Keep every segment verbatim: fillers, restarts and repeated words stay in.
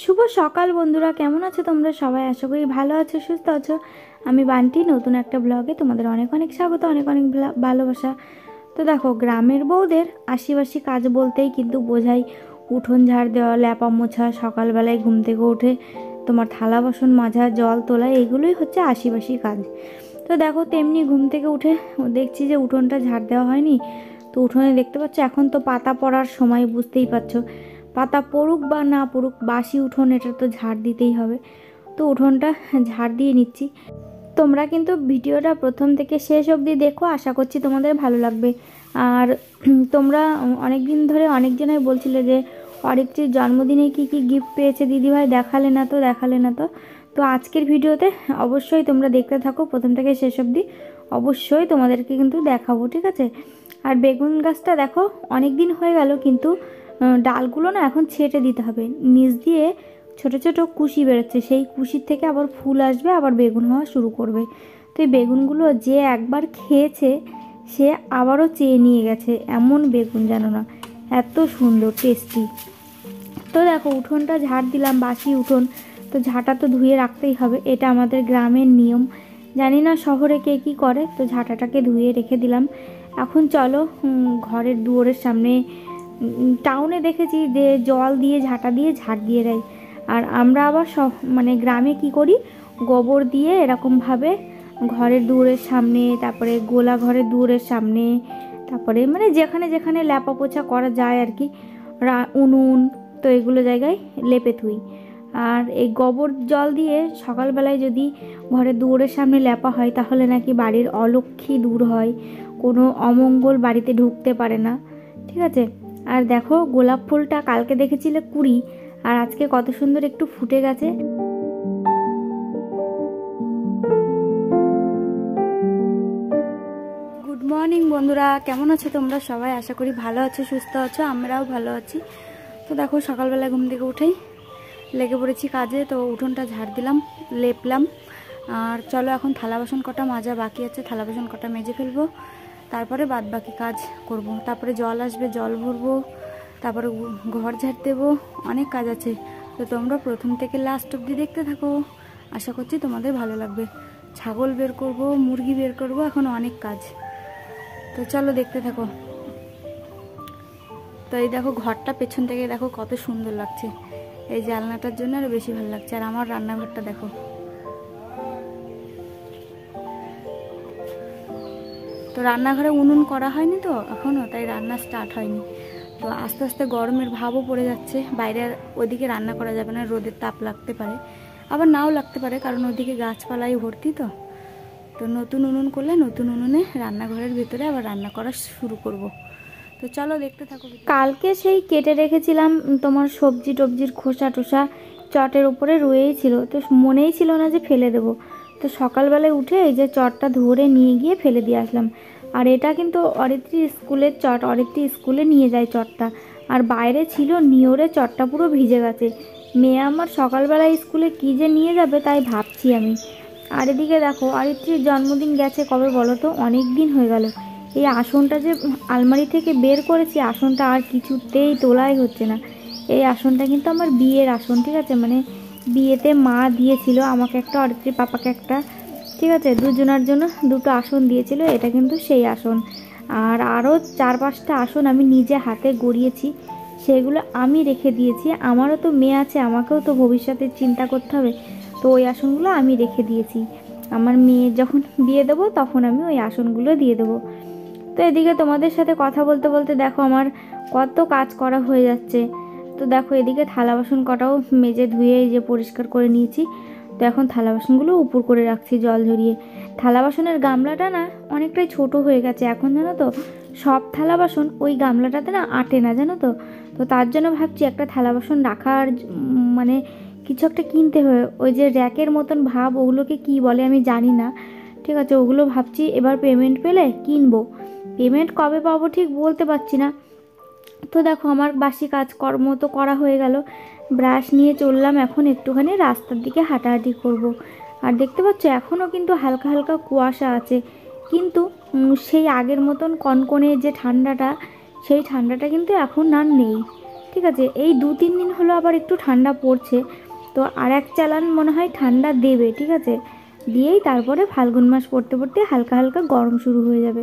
শুভ সকাল বন্ধুরা, কেমন আছো তোমরা সবাই? আশা করি ভালো আছো, সুস্থ আছো। আমি বান্টি, নতুন একটা ব্লগে তোমাদের অনেক অনেক স্বাগত, অনেক অনেক ভালোবাসা। তো দেখো, গ্রামের বউদের আশিবাসি কাজ বলতেই কিন্তু বোঝাই উঠোন ঝাড় দেওয়া, ল্যাপা মোছা, সকালবেলায় ঘুম থেকে উঠে তোমার থালা বাসন মাজা, জল তোলা, এগুলোই হচ্ছে আশিবাসি কাজ। তো দেখো, তেমনি ঘুম থেকে উঠে দেখছি যে উঠোনটা ঝাড় দেওয়া হয়নি। তো উঠোনে দেখতে পাচ্ছ এখন তো পাতা পড়ার সময়, বুঝতেই পারছো। পাতা পড়ুক বা না পড়ুক, বাসি উঠোন, এটা তো ঝাড় দিতেই হবে। তো উঠোনটা ঝাড় দিয়ে নিচ্ছি। তোমরা কিন্তু ভিডিওটা প্রথম থেকে শেষ অবধি দেখো, আশা করছি তোমাদের ভালো লাগবে। আর তোমরা অনেক দিন ধরে অনেকজনাই বলছিলে যে অরিত্রির জন্মদিনে কি কি গিফট পেয়েছে দিদিভাই, দেখালে না তো দেখালে না তো তো আজকের ভিডিওতে অবশ্যই তোমরা দেখতে থাকো প্রথম থেকে শেষ অবধি, অবশ্যই তোমাদেরকে কিন্তু দেখাবো, ঠিক আছে? আর বেগুন গাছটা দেখো অনেক দিন হয়ে গেল, কিন্তু ডালগুলো না এখন ছেটে দিতে হবে। নিচ দিয়ে ছোট ছোট কুশি বেরোচ্ছে, সেই কুশির থেকে আবার ফুল আসবে, আবার বেগুন হওয়া শুরু করবে। তো এই বেগুনগুলো যে একবার খেয়েছে সে আবারও চেয়ে নিয়ে গেছে, এমন বেগুন জানো না, এত সুন্দর টেস্টি। তো দেখো, উঠোনটা ঝাড় দিলাম, বাসি উঠোন, তো ঝাঁটা তো ধুয়ে রাখতেই হবে, এটা আমাদের গ্রামের নিয়ম। জানি না শহরে কে কী করে। তো ঝাঁটাটাকে ধুয়ে রেখে দিলাম। এখন চলো ঘরের দুয়ারের সামনে, টাউনে দেখেছি যে জল দিয়ে ঝাঁটা দিয়ে ঝাড় দিয়ে দেয়, আর আমরা আবার সব মানে গ্রামে কি করি, গোবর দিয়ে এরকমভাবে ঘরের দুয়ারের সামনে, তারপরে গোলা ঘরের দুয়ারের সামনে, তারপরে মানে যেখানে যেখানে ল্যাপা পোছা করা যায় আর কি, উনুন, তো এগুলো জায়গায় লেপে থুই। আর এই গোবর জল দিয়ে সকালবেলায় যদি ঘরের দুয়ারের সামনে ল্যাপা হয়, তাহলে নাকি বাড়ির অলক্ষ্মী দূর হয়, কোনো অমঙ্গল বাড়িতে ঢুকতে পারে না, ঠিক আছে? আর দেখো, গোলাপ ফুলটা কালকে দেখেছিলে কুড়ি, আর আজকে কত সুন্দর একটু ফুটে গেছে। গুড মর্নিং বন্ধুরা, কেমন আছো তোমরা সবাই? আশা করি ভালো আছো, সুস্থ আছো, আমরাও ভালো আছি। তো দেখো, সকালবেলা ঘুম থেকে উঠেই লেগে পড়েছি কাজে। তো উঠোনটা ঝাড় দিলাম, লেপলাম। আর চলো এখন থালা বাসন কটা মাজা বাকি আছে, থালা বাসন কটা মেজে ফেলবো, তারপরে বাদ বাকি কাজ করব। তারপরে জল আসবে, জল ভরবো, তারপরে ঘর ঝাড় দেবো, অনেক কাজ আছে। তো তোমরা প্রথম থেকে লাস্ট অবধি দেখতে থাকো, আশা করছি তোমাদের ভালো লাগবে। ছাগল বের করব, মুরগি বের করব, এখন অনেক কাজ। তো চলো দেখতে থাকো। তো এই দেখো, ঘরটা পেছন থেকে দেখো কত সুন্দর লাগছে, এই জানলাটার জন্য আরো বেশি ভালো লাগছে। আর আমার রান্নাঘরটা দেখো, তো রান্নাঘরে উনুন করা হয়নি তো এখনও, তাই রান্না স্টার্ট হয়নি। তো আস্তে আস্তে গরমের ভাবও পড়ে যাচ্ছে, বাইরে ওদিকে রান্না করা যাবে না, রোদের তাপ লাগতে পারে, আবার নাও লাগতে পারে, কারণ ওদিকে গাছপালাই ভর্তি। তো তো নতুন উনুন করলে নতুন উনুনে রান্নাঘরের ভিতরে আবার রান্না করা শুরু করব। তো চলো দেখতে থাকো। কালকে সেই কেটে রেখেছিলাম তোমার সবজি টবজির খোসা টোসা, চটের উপরে রয়েই ছিল, তো মনেই ছিল না যে ফেলে দেবো। তো সকালবেলায় উঠে এই যে চটটা ধরে নিয়ে গিয়ে ফেলে দিয়ে আসলাম। আর এটা কিন্তু অরিত্রী স্কুলের চট, অরিত্রী স্কুলে নিয়ে যায় চটটা। আর বাইরে ছিল নিয়রে, চটটা পুরো ভিজে গেছে। মেয়ে আমার সকালবেলায় স্কুলে কী যে নিয়ে যাবে তাই ভাবছি আমি। আর এদিকে দেখো, অরিত্রীর জন্মদিন গেছে কবে বলো তো, অনেক দিন হয়ে গেল। এই আসনটা যে আলমারি থেকে বের করেছি, আসনটা আর কিছুতেই তোলাই হচ্ছে না। এই আসনটা কিন্তু আমার বিয়ের আসন, ঠিক আছে? মানে বিয়েতে মা দিয়েছিল আমাকে একটা, অরিত্রীর পাপাকে একটা, ঠিক আছে? দুজনের জন্য দুটো আসন দিয়েছিল, এটা কিন্তু সেই আসন। আর আরও চার পাঁচটা আসন আমি নিজে হাতে গড়িয়েছি, সেগুলো আমি রেখে দিয়েছি। আমারও তো মেয়ে আছে, আমাকেও তো ভবিষ্যতে চিন্তা করতে হবে। তো ওই আসনগুলো আমি রেখে দিয়েছি, আমার মেয়ে যখন বিয়ে দেবো তখন আমি ওই আসনগুলো দিয়ে দেবো। তো এদিকে তোমাদের সাথে কথা বলতে বলতে দেখো আমার কত কাজ করা হয়ে যাচ্ছে। তো দেখো, এদিকে থালা বাসন কটাও মেজে ধুয়ে এই যে পরিষ্কার করে নিয়েছি। তো এখন থালা বাসনগুলো উপর করে রাখছি জল ঝরিয়ে। থালা বাসনের গামলাটা না অনেকটাই ছোট হয়ে গেছে এখন, জানো তো? সব থালা বাসন ওই গামলাটাতে না আটে না, জানো তো? তো তার জন্য ভাবছি একটা থালা বাসন রাখার মানে কিছু একটা কিনতে হবে, ওই যে র্যাকের মতন ভাব, ওগুলোকে কি বলে আমি জানি না, ঠিক আছে? ওগুলো ভাবছি এবার পেমেন্ট পেলে কিনবো। পেমেন্ট কবে পাবো ঠিক বলতে পারছি না। তো দেখো, আমার বাসি কাজকর্ম তো করা হয়ে গেল, ব্রাশ নিয়ে চললাম এখন একটুখানি রাস্তার দিকে হাঁটাহাঁটি করব। আর দেখতে পাচ্ছ এখনও কিন্তু হালকা হালকা কুয়াশা আছে, কিন্তু সেই আগের মতন কনকনে যে ঠান্ডাটা, সেই ঠান্ডাটা কিন্তু এখন আর নেই। ঠিক আছে। এই দু তিন দিন হলো আবার একটু ঠান্ডা পড়ছে, তো আর এক চালান মনে হয় ঠান্ডা দেবে, ঠিক আছে। দিয়েই তারপরে ফাল্গুন মাস পড়তে পড়তে হালকা হালকা গরম শুরু হয়ে যাবে।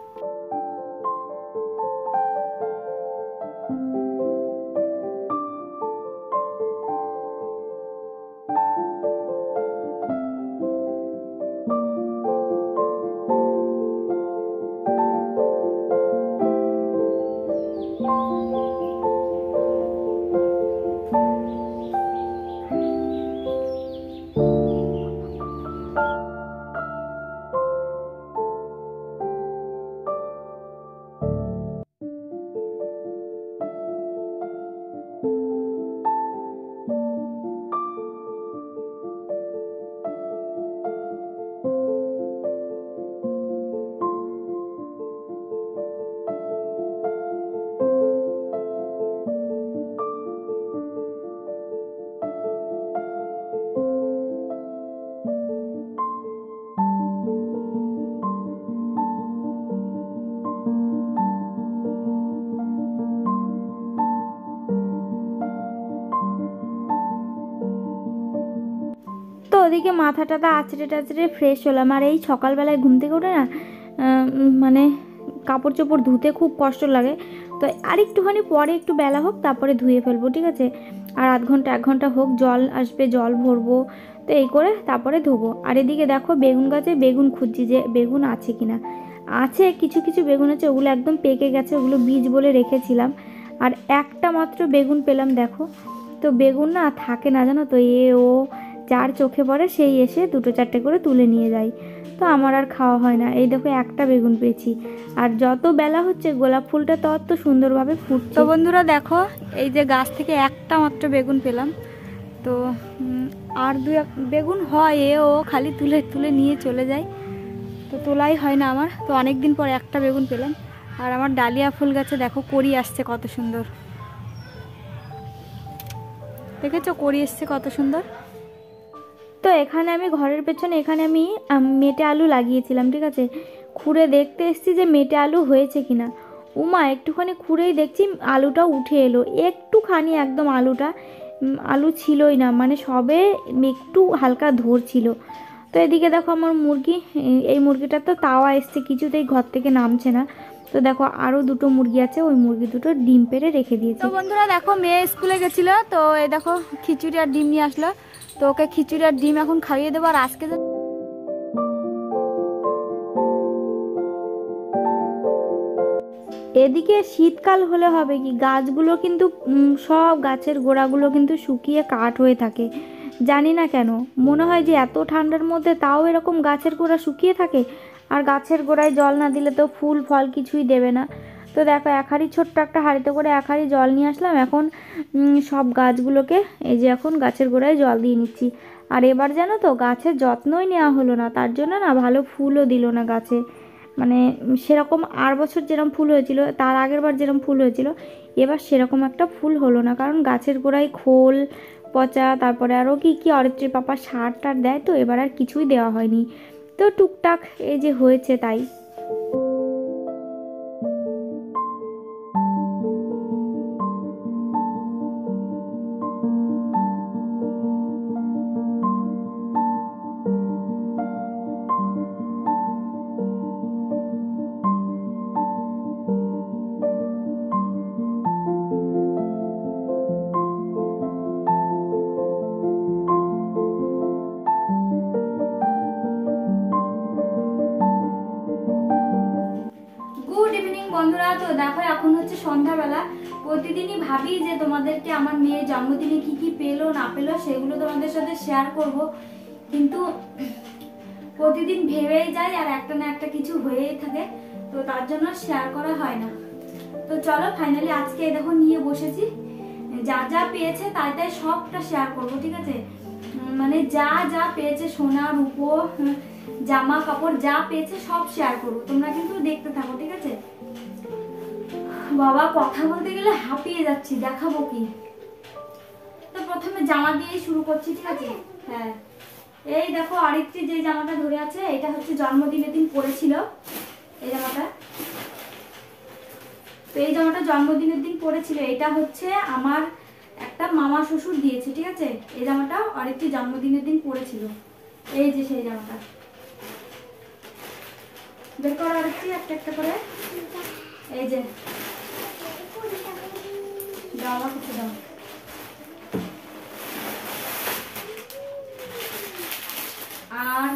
তো ওদিকে মাথা টাথা আঁচড়ে টাচড়ে ফ্রেশ হলাম। আর এই সকালবেলায় ঘুম থেকে উঠে না মানে কাপড় চোপড় ধুতে খুব কষ্ট লাগে, তো আর একটুখানি পরে একটু বেলা হোক তারপরে ধুয়ে ফেলবো, ঠিক আছে। আর আধ ঘন্টা এক ঘন্টা হোক, জল আসবে জল ভরবো, তো এই করে তারপরে ধোবো। আর এদিকে দেখো বেগুন গাছে বেগুন খুঁজছি যে বেগুন আছে কিনা। আছে কিছু কিছু বেগুন আছে, ওগুলো একদম পেকে গেছে, ওগুলো বীজ বলে রেখেছিলাম। আর একটা মাত্র বেগুন পেলাম দেখো। তো বেগুন না থাকে না জানো তো, এ ও যার চোখে পড়ে সেই এসে দুটো চারটে করে তুলে নিয়ে যায়, তো আমার আর খাওয়া হয় না। এই দেখো একটা বেগুন পেয়েছি, আর যত বেলা হচ্ছে গোলাপ ফুলটা তত সুন্দরভাবে ফুটছে। তো বন্ধুরা দেখো এই যে গাছ থেকে একটা মাত্র বেগুন পেলাম, তো আর দু এক বেগুন হয়, এ ও খালি তুলে তুলে নিয়ে চলে যায়, তো তোলাই হয় না আমার। তো অনেক দিন পর একটা বেগুন পেলাম। আর আমার ডালিয়া ফুল গাছে দেখো কড়ি আসছে কত সুন্দর, দেখেছো কড়ি এসছে কত সুন্দর। তো এখানে আমি ঘরের পেছনে এখানে আমি মেটে আলু লাগিয়েছিলাম, ঠিক আছে। খুঁড়ে দেখতে এসেছি যে মেটে আলু হয়েছে কিনা। উমা একটুখানি খুঁড়েই দেখছি আলুটা উঠে এলো, একটুখানি একদম আলুটা আলু ছিলই না, মানে সবে একটু হালকা ধরছিল। তো এদিকে দেখো আমার মুরগি, এই মুরগিটা তো তাওয়া এসছে, কিছুতেই ঘর থেকে নামছে না। তো দেখো আরও দুটো মুরগি আছে, ওই মুরগি দুটো ডিম পেড়ে রেখে দিয়েছে। তো বন্ধুরা দেখো মেয়ে স্কুলে গেছিলো, তো এই দেখো খিচুড়ি আর ডিম নিয়ে আসলো, তো ওকে খিচুড়ি আর ডিম এখন খাইয়ে দেবো। আর আজকে এদিকে শীতকাল হলে হবে কি, গাছগুলো কিন্তু সব গাছের গোড়াগুলো কিন্তু শুকিয়ে কাঠ হয়ে থাকে, জানি না কেন। মনে হয় যে এত ঠান্ডার মধ্যে তাও এরকম গাছের গোড়া শুকিয়ে থাকে। আর গাছের গোড়ায় জল না দিলে তো ফুল ফল কিছুই দেবে না। তো দেখো এক হাঁড়ি ছোট্ট একটা হাঁড়িতে করে এক হাঁড়ি জল নিয়ে আসলাম। এখন সব গাছগুলোকে এই যে এখন গাছের গোড়ায় জল দিয়ে নিচ্ছি। আর এবার জানো তো গাছের যত্নই নেওয়া হলো না, তার জন্য না ভালো ফুলও দিল না গাছে। মানে সেরকম আর বছর যেরকম ফুল হয়েছিল, তার আগের বার যেরকম ফুল হয়েছিল, এবার সেরকম একটা ফুল হলো না, কারণ গাছের গোড়ায় খোল পচা, তারপরে আরও কী কী অরিত্রী পাপা সার টার দেয়, তো এবার আর কিছুই দেওয়া হয়নি। তো টুকটাক এই যে হয়েছে তাই। বন্ধুরা তো দেখো এখন হচ্ছে সন্ধ্যাবেলা। প্রতিদিনই ভাবি যে তোমাদেরকে আমার মেয়ের জন্মদিনে কি কি পেলো না পেলো সেগুলো তোমাদের সাথে শেয়ার করব, কিন্তু প্রতিদিন ভেবেই যাই আর একটা না একটা কিছু হয়েই থাকে, তো তার জন্য শেয়ার করা হয় না। তো চলো ফাইনালি আজকে দেখো নিয়ে বসেছি, যা যা পেয়েছে তাই তাই সবটা শেয়ার করব, ঠিক আছে। মানে যা যা পেয়েছে সোনা রূপো জামা কাপড় যা পেয়েছে সব শেয়ার করবো, তোমরা কিন্তু দেখতে থাকো, ঠিক আছে। বাবা কথা বলতে গেলে হাঁপিয়ে যাচ্ছি, দেখাবো কি। তো প্রথমে জামা দিয়েই শুরু করছি, ঠিক আছে। হ্যাঁ এই দেখো আরিত্রি যে জামাটা ধরে আছে, এটা হচ্ছে জন্মদিনের দিন পরেছিল এই জামাটা। তো এই জামাটা জন্মদিনের দিন পরেছিল। এটা হচ্ছে আমার একটা মামা শ্বশুর দিয়েছে, ঠিক আছে। এই জামাটা আরেকটি জন্মদিনের দিন পরেছিল। এই যে সেই জামাটা বের করা আরেকটি একটা একটা করে। এই যে দাও আমার কাছে দাও। আর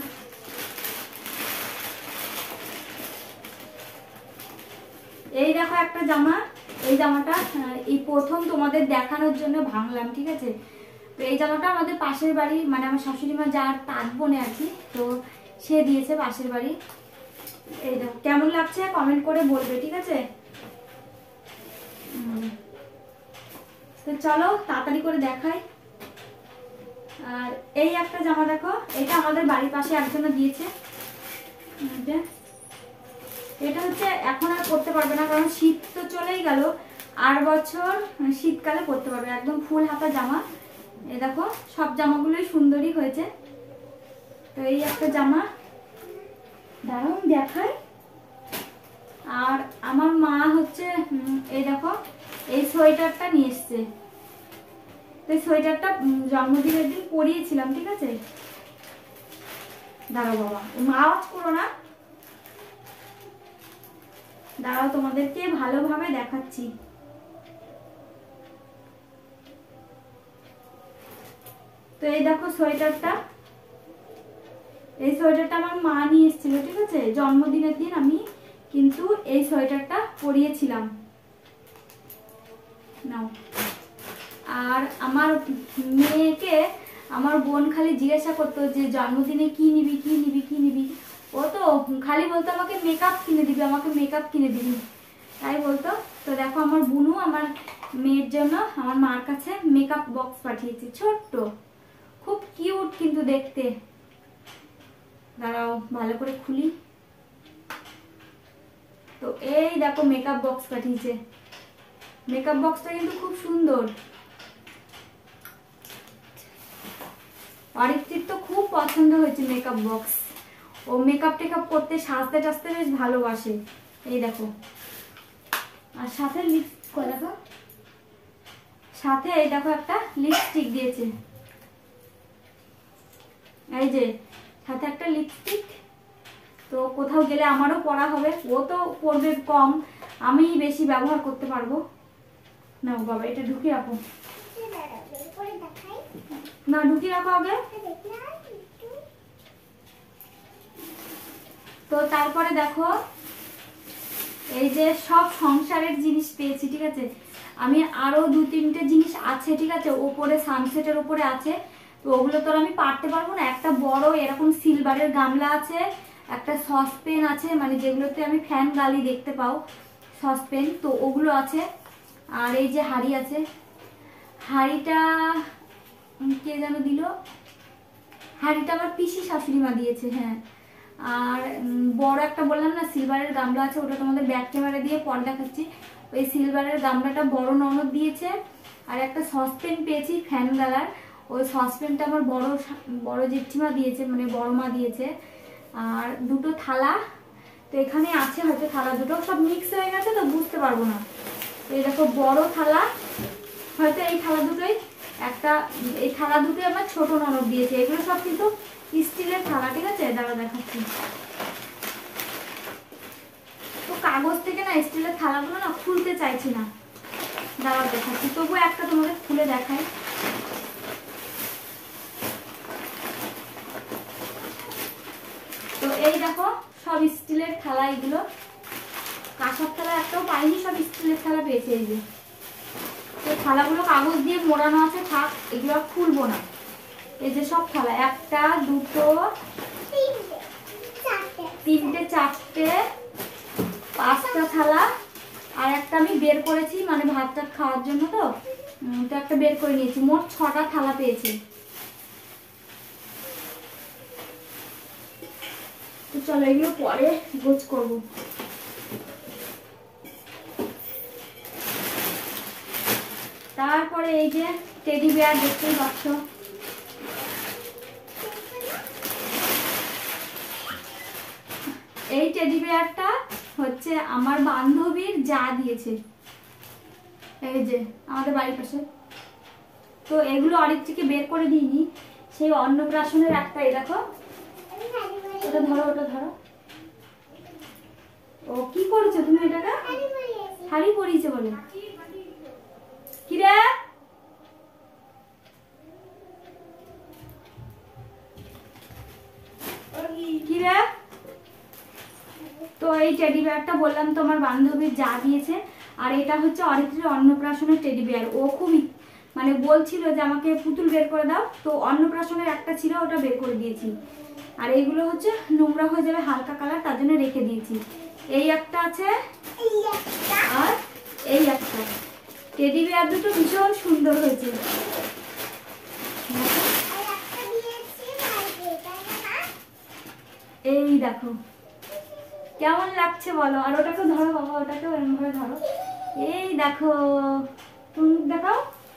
এই দেখো একটা জামা। এই জামাটা এই প্রথম তোমাদের দেখানোর জন্য ভাঙলাম, ঠিক আছে। তো এই জামাটা আমাদের পাশের বাড়ি, মানে আমার শাশুড়ি মা যার তাঁত বোনে আর কি, তো সে দিয়েছে পাশের বাড়ি। এই দেখো কেমন লাগছে কমেন্ট করে বলবে, ঠিক আছে। তো চলো তাড়াতাড়ি করে দেখাই। আর এই একটা জামা দেখো, এটা আমাদের বাড়ির পাশে একজনে দিয়েছে। এটা হচ্ছে এখন আর পরতে পারবে না, কারণ শীত তো চলেই গেল। আর বছর শীতকালে পরতে পারবে, একদম ফুল হাতা জামা। এই দেখো সব জামাগুলোই সুন্দরই হয়েছে। তো এই একটা জামা দারুণ দেখায়। আর আমার মা হচ্ছে এই দেখো এই সোয়েটারটা নিয়ে এসছে। তো এই সোয়েটারটা জন্মদিনের দিন পরিয়েছিলাম, ঠিক আছে। দাঁড়াও বাবা, আওয়াজ করো না, দাঁড়াও তোমাদেরকে ভালোভাবে দেখাচ্ছি। তো এই দেখো সোয়েটারটা, এই সোয়েটারটা আমার মা নিয়ে এসেছিল, ঠিক আছে। জন্মদিনের দিন আমি কিন্তু এই সোয়েটারটা পরিয়েছিলাম। নাও। আর আমার মেয়েকে আমার বোন খালি জিজ্ঞাসা করতো যে জন্মদিনে কি নিবি কি নিবি কি নিবি। ও তো খালি বলতো আমাকে মেকআপ কিনে দিবি, আমাকে মেকআপ কিনে দিবি, তাই বলতো। তো দেখো আমার বুনু আমার মেয়ের জন্য আমার মার কাছে মেকআপ বক্স পাঠিয়েছে, ছোট্ট, খুব কিউট কিন্তু দেখতে। দাঁড়াও ভালো করে খুলি। তো এই দেখো মেকআপ বক্স পাঠিয়েছে। মেকআপ বক্সটা কিন্তু খুব সুন্দর। অরিত্রির তো খুব পছন্দ হয়েছে মেকআপ বক্স। ও মেকআপ টেকআপ করতে সাজতে টাজতে বেশ ভালোবাসে। এই দেখো, আর সাথে লিপস্টিক দেখো, সাথে এই দেখো একটা লিপস্টিক দিয়েছে। এই যে সাথে একটা লিপস্টিক। তো কোথাও গেলে আমারও পরা হবে, ও তো পরবে কম, আমি বেশি ব্যবহার করতে পারবো। নাও বাবা এটা ঢুকিয়ে রাখো, না ঢুকিয়ে রাখো আগে। তো তারপরে দেখো এই যে সব সংসারের জিনিস পেয়েছি, ঠিক আছে। আমি আরো দু তিনটে জিনিস আছে, ঠিক আছে, ওপরে সানসেটের উপরে আছে। তো ওগুলো তো আমি পারতে পারবো না। একটা বড় এরকম সিলভারের গামলা আছে, একটা সসপেন আছে, মানে যেগুলোতে আমি ফ্যান গালি দেখতে পাও সসপেন, তো ওগুলো আছে। আর এই যে হাঁড়ি আছে, হাঁড়িটা কে যেন দিল, হাঁড়িটা আমার পিসি শাশুড়ি মা দিয়েছে, হ্যাঁ। আর বড় একটা বললাম না সিলভারের গামলা আছে, ওটা তোমাদের ব্যাক ক্যামেরা দিয়ে পর দেখাচ্ছি। ওই সিলভারের গামলাটা বড় ননদ দিয়েছে। আর একটা সসপেন পেয়েছি ফ্যান গালার, ওই সসপেনটা আমার বড় বড় জেঠিমা দিয়েছে, মানে বড় মা দিয়েছে। আর দুটো থালা, তো এখানে আছে হয়তো থালা দুটো, সব মিক্স হয়ে গেছে তো বুঝতে পারবো না। এই দেখো বড় থালা, হয়তো এই থালা দুটোই একটা, এই থালা দুটোই আমার ছোট ননদ দিয়েছে। এগুলো সব কিন্তু স্টিলের থালা, ঠিক আছে। দাঁড়া দেখাচ্ছি। তো কাগজ থেকে না স্টিলের থালাগুলো না খুলতে চাইছি না, দাঁড়া দেখাচ্ছি। তবু একটা তোমাদের খুলে দেখাই। তো এই দেখো সব স্টিলের থালা, এগুলো কাঁসার থালা একটাও পাইনি, সব স্টিলের থালা পেয়েছে। এই যে তো থালাগুলো কাগজ দিয়ে মোড়ানো আছে, থাক, এগুলো খুলবো না। এই যে সব থালা, একটা দুটো তিনটে চারটে পাঁচটা থালা। আর একটা আমি বের করেছি, মানে ভাত টাত খাওয়ার জন্য, তো তো একটা বের করে নিয়েছি। মোট ছটা থালা পেয়েছি। তো চলো এগুলো পরে গোছ করবো। তারপরে এই যে টেডি বিয়ার দেখতেই পাচ্ছ, এই টেডি বিয়ারটা হচ্ছে আমার বান্ধবীর যা দিয়েছে, এই যে আমাদের বাড়ির পাশে। তো এগুলো অরিত্রীকে বের করে দিইনি, সেই অন্নপ্রাশনের একটাই দেখো। ওটা ধরো, ওটা ধরো। ও কি করছো তুমি? এটাটা শাড়ি পরিয়েছে বলে কি রে? কি রে? তো এই টেডি বিয়ারটা বললাম তোমার বান্ধবীর যা দিয়েছে, আর এটা হচ্ছে অরিত্রীর অন্নপ্রাশনের টেডি বিয়ার। ও খুবই মানে বলছিল যে আমাকে পুতুল বের করে দাও, তো অন্নপ্রাশনের একটা ছিল, ওটা বের করে দিয়েছি। আর এইগুলো হচ্ছে নোংরা হয়ে যাবে হালকা কালার, তার জন্য রেখে দিয়েছি। এই একটা আছে আর এই একটা। টেডি বিয়ার দুটো ভীষণ সুন্দর হয়েছে। এই দেখো কেমন লাগছে বলো। আর ওটাকে ধরো বাবা, ওটাকেও এরকম ভাবে ধরো। এই দেখো, তুমি দেখাও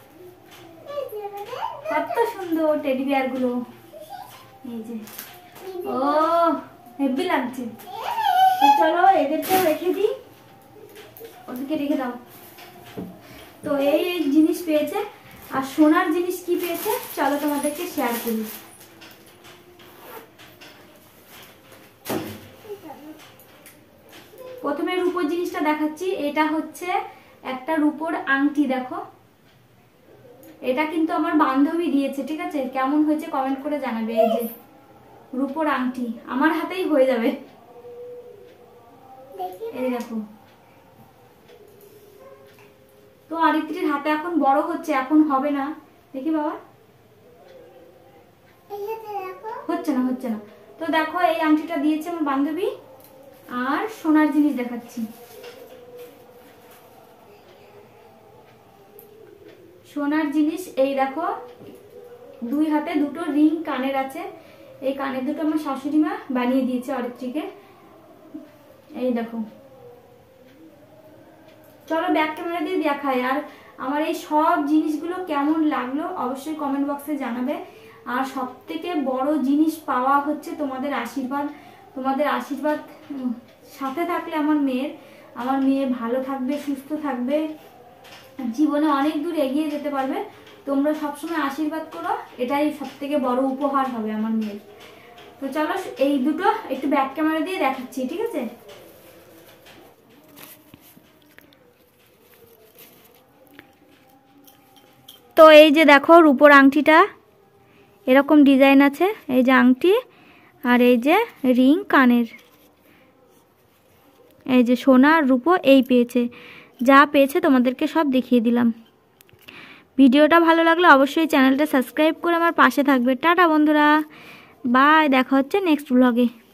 কত সুন্দর টেডি বিয়ার গুলো। এই যে ও হেভি লাগছে। চলো এদেরকেও রেখে দিই, ওদেরকে রেখে দাও। তো এই এই জিনিস পেয়েছে। আর সোনার জিনিস কি পেয়েছে চলো তোমাদেরকে শেয়ার করি। প্রথমে রূপোর জিনিসটা দেখাচ্ছি। এটা হচ্ছে একটা রূপোর আংটি, দেখো। এটা কিন্তু আমার বান্ধবী দিয়েছে, ঠিক আছে? কেমন হয়েছে কমেন্ট করে জানাবে। এই যে রূপোর আংটি, আমার হাতেই হয়ে যাবে। এই দেখো। তো অরিত্রীর হাতে এখন বড় হচ্ছে, এখন হবে না। দেখি বাবা, হচ্ছে না হচ্ছে না। তো দেখো এই আংটিটা দিয়েছে আমার বান্ধবী। আর সোনার জিনিস দেখাচ্ছি। সোনার জিনিস এই দেখো, দুই হাতে দুটো রিং কানের আছে। এই কানের দুটো আমার শাশুড়ি মা বানিয়ে দিয়েছে অরিত্রীকে। এই দেখো। চলো ব্যাক ক্যামেরা দিয়ে দেখাই। আর আমার এই সব জিনিসগুলো কেমন লাগলো অবশ্যই কমেন্ট বক্সে জানাবে। আর সব থেকে বড় জিনিস পাওয়া হচ্ছে তোমাদের আশীর্বাদ। তোমাদের আশীর্বাদ সাথে থাকলে আমার মেয়ের আমার মেয়ে ভালো থাকবে, সুস্থ থাকবে, জীবনে অনেক দূর এগিয়ে যেতে পারবে। তোমরা সবসময় আশীর্বাদ করো, এটাই সব থেকে বড় উপহার হবে আমার মেয়ের। তো চলো এই দুটো একটু ব্যাক ক্যামেরা দিয়ে দেখাচ্ছি, ঠিক আছে? তো এই যে দেখো রূপোর আংটিটা এরকম ডিজাইন আছে। এই যে আংটি, আর এই যে রিং কানের। এই যে সোনা আর রূপো এই পেয়েছে, যা পেয়েছে তোমাদেরকে সব দেখিয়ে দিলাম। ভিডিওটা ভালো লাগলে অবশ্যই চ্যানেলটা সাবস্ক্রাইব করে আমার পাশে থাকবে। টাটা বন্ধুরা, বাই, দেখা হচ্ছে নেক্সট ব্লগে।